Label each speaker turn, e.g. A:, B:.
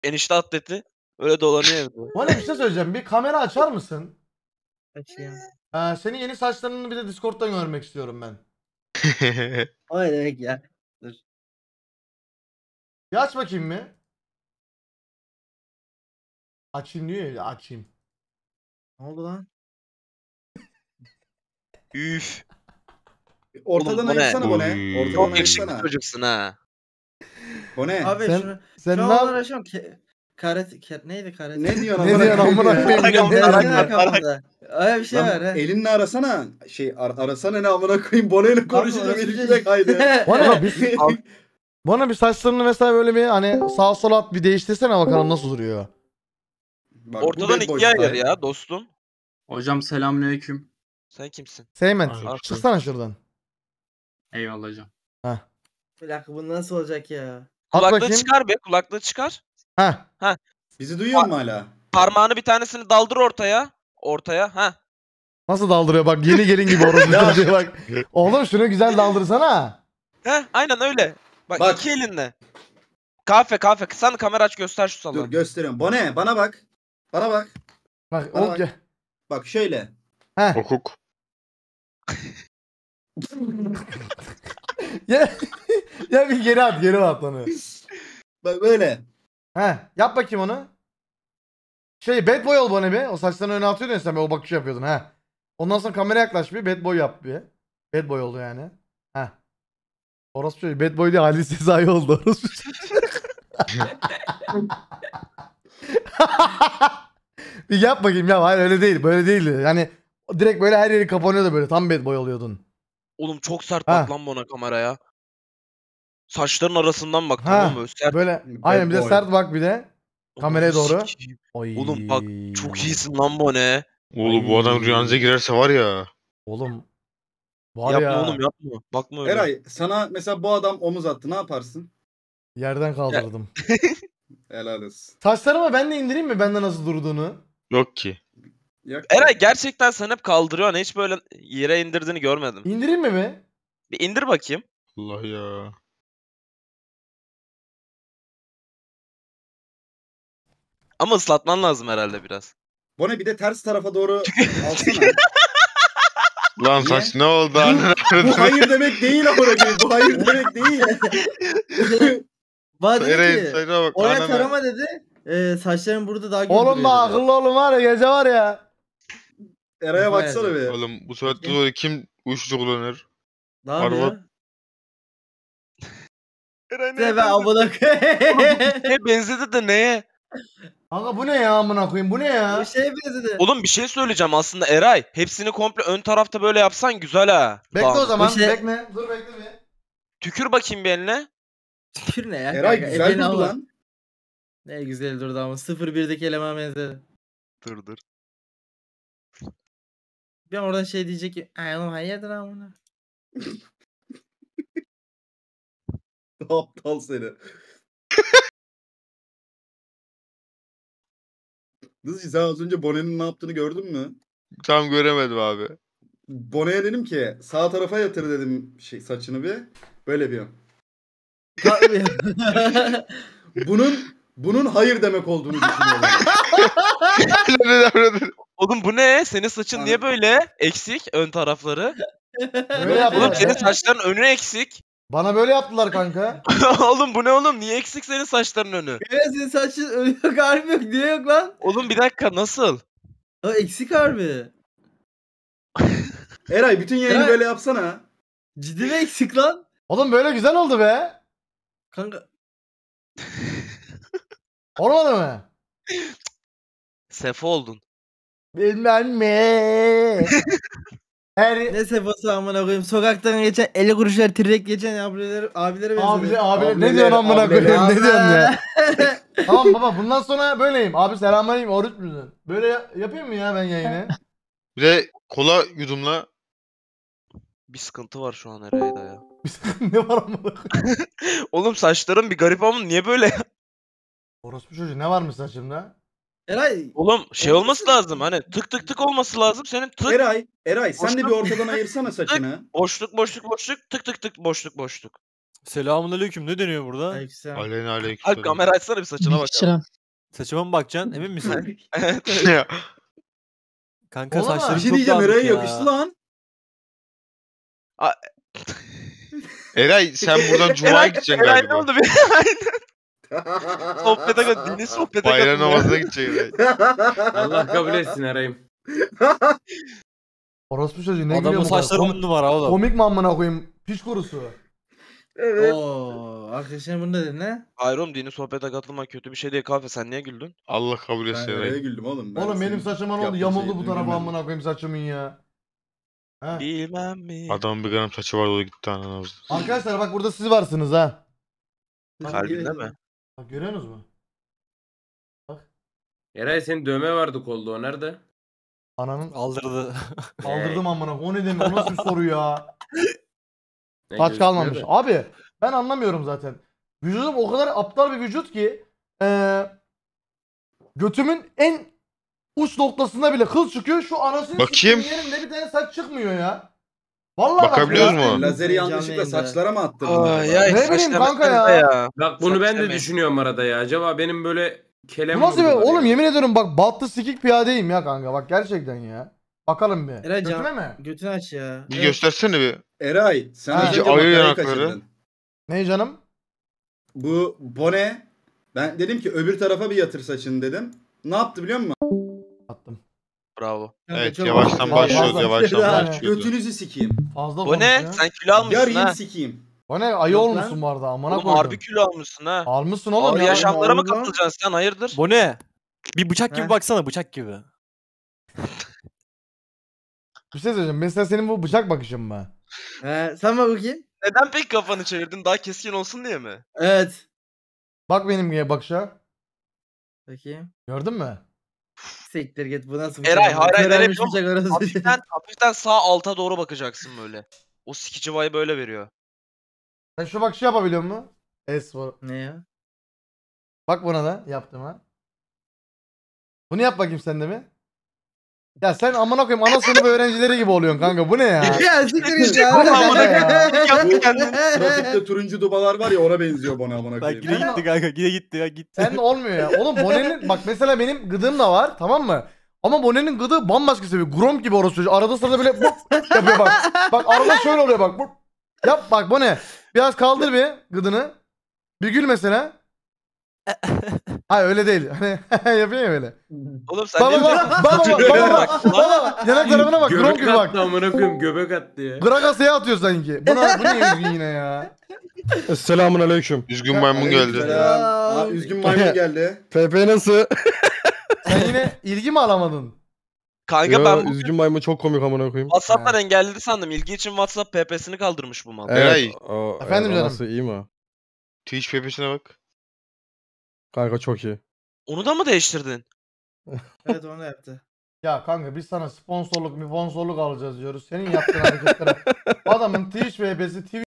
A: Enişte atleti. Öyle dolanıyor evde.
B: Bana bir şey söyleyeceğim. Bir kamera açar mısın?
C: Açayım.
B: Senin yeni saçlarını bir de Discord'dan görmek istiyorum ben.
C: O ne demek ya? Dur.
B: Bir aç bakayım mı? Açayım diyor ya, açayım.
C: Ne oldu lan?
A: Üf.
D: Ortadan
A: Oğlum, bu ne?
D: ayırsana bu ne?
E: Oy.
D: Ortadan
A: Çok yakışıklı
D: ayırsana.
A: çocuksun ha.
D: Bu ne?
C: Abi
B: Sen-
C: şunu
B: sen
C: şu
B: ne
C: an
B: yap-
C: uğraşıyorum
D: Ne
C: neydi karate?
D: diyorsun
B: Ne diyorsun
D: amına
B: amına
D: koyayım?
B: koyayım?
A: Arak-
B: Ne
A: arak-
B: diyorsun?
A: arak-
C: kafamda. Öyle bir şey
D: Lan
C: var ha.
D: elinle arasana. Arasana ne amına koyayım? Boneyle konuşunca
C: orası
D: benimki
C: bir
D: de
C: şey-
D: kaydı.
B: Bana bir, bana bir saçlarını mesela böyle bir hani sağ sola at bir değiştirsene bakalım nasıl duruyor.
D: Bak, bu
A: Ortadan
D: bad boy
A: ikiye ayır
D: style.
A: ya dostum.
E: Hocam selamünaleyküm.
A: Sen kimsin?
B: Seymen
E: Aleyküm.
B: çıksana şuradan.
E: Eyvallah hocam.
B: Heh.
C: Bir dakika bu nasıl olacak ya?
B: At
A: Kulaklığı
B: bakayım.
A: çıkar be. Kulaklığı çıkar.
B: Heh.
D: Bizi duyuyor mu hala?
A: Parmağını bir tanesini daldır ortaya. Ortaya. Ha.
B: Nasıl daldırıyor bak, yeni gelin gibi orası çocuğa bak. Oğlum şunu güzel daldırsana.
A: He aynen öyle. Bak,
D: Bak.
A: iki elinle. Kahve. Sen kamera aç göster şu
D: Dur
A: salonu.
D: gösteriyorum. Bone bana bak. Bana bak.
B: Bak
D: Bana
B: o
D: bak. Bak şöyle.
B: Heh.
E: Hukuk.
B: Ya, ya bir geri at onu.
D: Bak böyle.
B: Heh, yap bakayım onu. Bad boy ol bana bir. O saçlarını öne atıyordun ya sen, o bakışı yapıyordun ha. Ondan sonra kameraya yaklaş bir, bad boy yap bir. Bad boy oldu yani. Heh. Orası çocuğu bad boy değil, Halis Sezai oldu orası çocuğu. Bir yap bakayım ya, hayır öyle değil, böyle değildi. Yani direkt böyle her yeri kapanıyordu, böyle tam bad boy oluyordun.
A: Oğlum çok sert
B: Ha.
A: bak lan bana kameraya. Saçların arasından bak,
B: Ha,
A: tamam mı? Sert.
B: Böyle
D: Bad
B: aynen, bir de
D: boy.
B: sert bak bir de. Kameraya
A: Ananı
B: doğru.
A: sikeyim.
B: Oy.
A: Oğlum bak çok iyisin lan bu ne?
E: Oğlum bu adam rüyanıza girerse var ya.
B: Oğlum. Var
A: Yapma
B: ya.
A: oğlum yapma. Bakma öyle.
D: Eray sana mesela bu adam omuz attı. Ne yaparsın?
B: Yerden kaldırdım.
D: Helal olsun.
B: Saçlarımı ben de indireyim mi, bende nasıl durduğunu?
E: Yok ki.
D: Yok.
A: Eray gerçekten sen hep kaldırıyorsun. Hiç böyle yere indirdiğini görmedim.
B: İndireyim mi be?
A: Bir indir bakayım.
E: Allah ya.
A: Ama ıslatman lazım herhalde biraz.
D: Bone bir de ters tarafa doğru alsana.
E: Lan
D: Niye?
E: saç ne oldu anne?
D: Bu hayır demek değil amına koyayım. Bu hayır demek değil.
C: Bana dedi
E: Eray
C: ki
E: saçına bak.
C: oraya
E: anana.
C: tarama dedi. Saçların burada daha
B: Oğlum
C: güldürüyor
B: bak,
C: dedi.
B: akıllı olun var ya, gece var ya.
D: Eray'a baksana bir.
E: Oğlum bu saatte sonra kim uyuşturucu kullanır?
C: Ne yapıyor?
A: Eray
C: Ne be amına koyayım.
A: Ne benzedi de neye?
B: Kanka bu ne ya, amına koyayım, bu ne ya?
C: Bir şeye benzedi.
A: Oğlum bir şey söyleyeceğim aslında Eray. Hepsini komple ön tarafta böyle yapsan güzel ha.
B: Bekle
A: Bak,
B: o zaman,
C: Bu şey-
B: bekle. Dur bekle bir.
A: tükür bakayım bir eline.
C: Tükür ne ya?
D: Eray
C: kanka?
D: güzel
C: Efeni
D: durdu
C: alma.
D: lan.
C: Ne güzel durdu ama 0-1'deki eleman benzedi.
A: Dur.
C: Bir an oradan şey diyecek ki ay oğlum hayırdır amına.
D: Aptal seni. Dızcı sen az önce Bone'nin ne yaptığını gördün mü?
E: Tam göremedim abi.
D: Bone'ye dedim ki sağ tarafa yatır dedim saçını bir. Böyle bir. Bunun hayır demek olduğunu düşünüyorum.
A: Oğlum bu ne? Senin saçın
D: Abi.
A: niye böyle eksik ön tarafları?
B: Böyle
A: Oğlum
B: yaptılar.
A: senin saçların önü eksik.
B: Bana böyle yaptılar kanka.
A: Oğlum bu ne oğlum? Niye eksik senin saçların önü?
C: Ya senin saçın önü yok harbi yok. Niye yok lan?
A: Oğlum bir dakika nasıl?
C: O eksik harbi.
D: Eray bütün yayını
C: Eray.
D: böyle yapsana.
C: Ciddi mi eksik lan?
B: Oğlum böyle güzel oldu be.
C: Kanka.
B: Olmadı mı?
A: Sefo oldun.
B: Bilmem mi? Her
C: Ne sefası amına koyayım. Sokaktan geçen 50 kuruşlar tirek geçen abilere benzedi.
B: abi ne
D: Abiler,
B: diyorsun amına
D: abiler.
B: koyayım, ne diyorsun ya? Tamam baba, bundan sonra böyleyim. Abi selamünaleyküm, oruç musun? Böyle yapayım mı ya ben yayını?
E: Bir de kola yudumla.
A: Bir sıkıntı var şu an Eray'da ya.
B: Ne var amına koyayım?
A: Oğlum saçların bir garip ama niye böyle?
B: Orospu çocuğu, ne varmış saçımda?
C: Eray.
A: Oğlum şey olması lazım hani tık tık tık olması lazım. Senin tık
D: Eray sen de bir
A: Boşluk.
D: ortadan ayırsana saçını.
A: boşluk tık tık tık boşluk.
F: Selamünaleyküm. Ne deniyor burada?
C: Aleykümselam.
E: Aleyna aleyküm.
A: Alp kamera açsana bir saçına bakalım.
F: Saçıma mı bakacaksın? Emin misin?
A: Evet, evet.
E: Ya,
F: Kanka
B: Oğlum,
F: saçların
D: Bir şey
F: çok
D: diyeceğim,
F: dağınık
D: Eray'a
F: ya.
D: yakıştı lan.
E: Eray sen buradan Cuma'ya gideceksin
A: Eray ne
E: galiba.
A: oldu bir? Sohbete katıl. Dini sohbete
E: Bayram
A: katıl.
E: namazına gideceksin Eray.
G: Allah kabul etsin Eray'ım.
B: Orospu çocuğu ne gülüyor
F: Adamın
B: bu kadar?
F: saçları 10 numara oğlum.
B: Komik mi amına koyayım? Piç kurusu.
D: Evet.
C: Oo, arkadaşlar bunu dedin ne?
A: Hayır oğlum dini sohbete katılmak kötü bir şey değil kahve. Sen niye güldün?
E: Allah kabul
D: Ben
E: etsin
D: Eray'a
E: Eray.
D: güldüm oğlum. Ben
B: Oğlum benim
D: senin
B: saçıma ne oldu?
D: yaptığın
B: Yamuldu
D: şeyi
B: bu tarafa
D: gülmedim.
B: amına koyayım saçımın ya. Ha.
A: Bilmem mi?
E: Adamın bir gram saçı vardı o gitti ananı.
B: Arkadaşlar bak burada siz varsınız ha.
A: Kalbinde mi?
B: Bak görüyorsunuz mu?
G: Eray senin dövme vardı kolda, o nerede?
B: Ananın
F: Aldırdı.
B: aldırdım amına. O ne demek? O nasıl bir soru ya?
G: Ne
B: Saç
G: gözükmüyor
B: kalmamış.
G: da.
B: Abi ben anlamıyorum zaten. Vücudum o kadar aptal bir vücut ki götümün en uç noktasında bile kıl çıkıyor. Şu anasını
E: Bakayım.
B: sikeyim yerinde bir tane saç çıkmıyor ya. Vallahi bak
E: Bakabiliyoruz
B: ya.
E: mu?
D: Lazeri
C: Canlı
D: yanlışlıkla
C: yayında.
D: saçlara mı attırdın?
A: Ay
D: acaba?
A: ay.
B: Ne bileyim
A: saç
B: kanka
A: demesene
B: ya.
A: de
G: Bak bunu
A: Saç
G: ben de
A: demeyin.
G: düşünüyorum arada ya. Acaba benim böyle kelem
B: Bu nasıl bir
G: vurdular
B: oğlum
G: ya.
B: yemin ediyorum bak battı sikik piyadeyim ya kanka bak gerçekten ya. Bakalım bir.
C: Eray
B: Götüme
C: can,
B: mi?
C: götünü aç ya.
E: Bir göstersene bir.
D: Eray sen
B: Ha.
D: az önce
E: İyice ayı
D: makarayı
E: yanakları.
D: kaçırdın.
B: Ne canım?
D: Bu bone, ben dedim ki öbür tarafa bir yatır saçını dedim. Ne yaptı biliyor musun?
B: Attım.
A: Bravo.
C: Kanka
E: Evet
C: çok
E: yavaştan
C: fazla-
E: başlıyoruz
B: fazla-
E: yavaştan
B: Yani.
E: başlıyoruz.
D: Götünüzü sikeyim.
B: Fazla
A: Bu ne?
B: konuşuyor.
A: Sen kilo almışsın
D: Yarayım
A: ha.
D: sikeyim.
B: O ne? Ayı
C: Yok
B: olmuşsun
C: lan.
B: bu arada amına
A: Oğlum
B: koydum.
A: harbi kilo almışsın ha.
B: Almışsın oğlum
A: Ağır
B: ya.
A: yaşamlara mı
C: Ağır lan.
A: katılacaksın sen? Hayırdır?
F: Bu ne? Bir bıçak gibi
C: Heh.
F: baksana, bıçak gibi.
B: Bir şey söyleyeceğim. Mesela senin bu bıçak bakışın mı?
C: Sen bak bakayım.
A: Neden pek kafanı çevirdin? Daha keskin olsun diye mi?
C: Evet.
B: Bak benim bakışa.
C: Bakayım.
B: Gördün mü?
C: Siktir git, bu nasıl
A: Eray,
C: bıçak?
A: hayır, hayır,
C: Körelmiş
A: nereye
C: bıçak orası.
A: Hafiften sağ alta doğru bakacaksın böyle. O sikici vibe böyle veriyor.
B: Sen şu bakışı yapabiliyor musun? S4.
C: Ne ya?
B: Bak buna da yaptım ha. Bunu yap bakayım sen de mi? Ya sen amına koyayım ana sınıf öğrencileri gibi oluyorsun kanka. Bu ne ya?
C: Ya siktir git ya.
B: Bu ne amına ya?
A: Yaptı kendini.
D: Trafikte turuncu dubalar var ya, ona benziyor bana amına
F: Bak
D: koyayım.
F: yine gitti kanka, yine gitti ya, gitti.
B: Sen de olmuyor ya. Oğlum Bonen'in bak mesela benim gıdığım da var tamam mı? Ama Bonen'in gıdığı bambaşka seviyor. Grom gibi orası çocuğu. Arada sırada böyle bup yapıyor bak. Bak arada şöyle oluyor bak. Bup. Yap bak Bone. Biraz kaldır bir gıdını. Bir gül mesela. Hayır öyle değil. Hani yapıyor ya böyle.
A: Oğlum sen
B: Baba
A: ne
B: bak baba yanak tarafına bak. Grom
G: Göbek
B: gibi bak.
G: attı amına koyayım, göbek attı ya.
B: Gragas'ya atıyor sanki. Bu ne üzgün yine ya.
H: Selamun aleyküm.
E: Üzgün maymun geldi.
D: Selam. Aa, üzgün maymun geldi.
H: PP nasıl?
B: Sen yine ilgi mi alamadın?
A: Kanka
H: Yo,
A: ben bugün
H: üzgün maymun çok komik amına koyayım.
A: WhatsApp'tan engelledi sandım. İlgi için WhatsApp PP'sini kaldırmış bu mal.
E: Eray.
B: Efendim canım.
H: Nasıl iyi mi?
E: Twitch PP'sine bak.
H: Kanka çok iyi.
A: Onu da mı değiştirdin?
C: Evet, onu yaptı.
B: Ya kanka biz sana sponsorluk alacağız diyoruz. Senin yaptığın hareketlere. Adamın Twitch VP'si